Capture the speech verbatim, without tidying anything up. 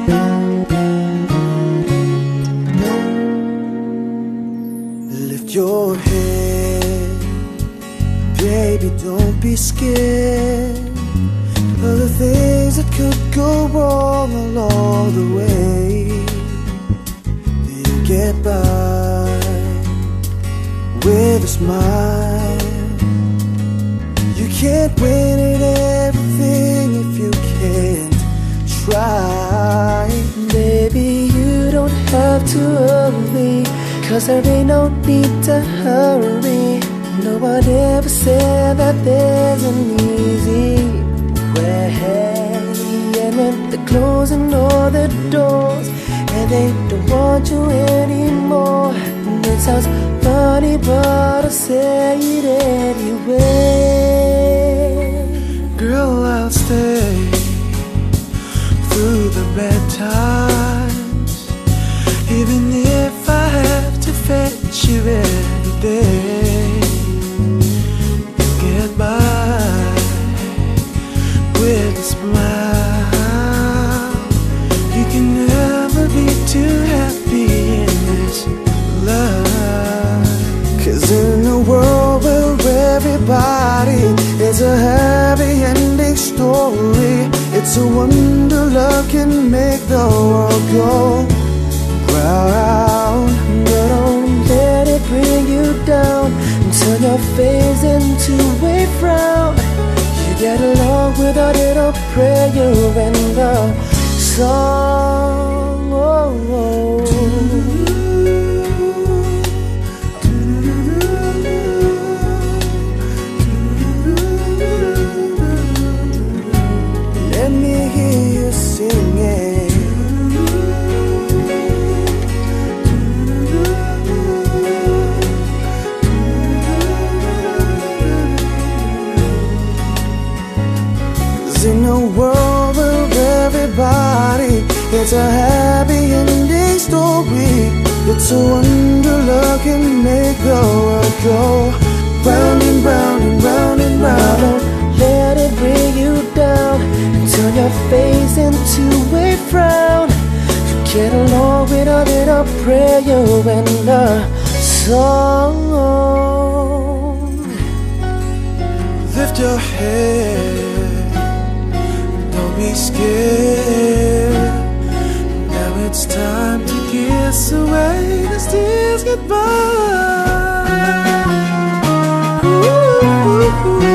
Lift your head, baby, don't be scared of the things that could go wrong along the way. You get by with a smile. You can't win at everything if you can't try. Baby, you don't have to worry, 'cause there ain't no need to hurry. No one ever said that there's an easy way. And when they're closing all the doors and they don't want you anymore, and it sounds funny, but I'll say it anyway. Girl, I'll stay through the bad times, even if I have to fetch you every day. Get by with a smile. You can never be too happy in this love. 'Cause in a world where everybody is a happy ending story, it's a wonder love can make the world go round. But don't let it bring you down and turn your face into a frown. You get along without it, I'll pray you in the song. Oh, oh. Let me hear you singing. In a world where everybody it's a happy ending story, it's a wonder love can make the world go round and round and round and round. Don't let it bring you down and turn your face into a frown. You get along without it, I'll pray you in the song. Lift your head, don't be scared. Now it's time to kiss away the tears goodbye. Ooh, ooh, ooh.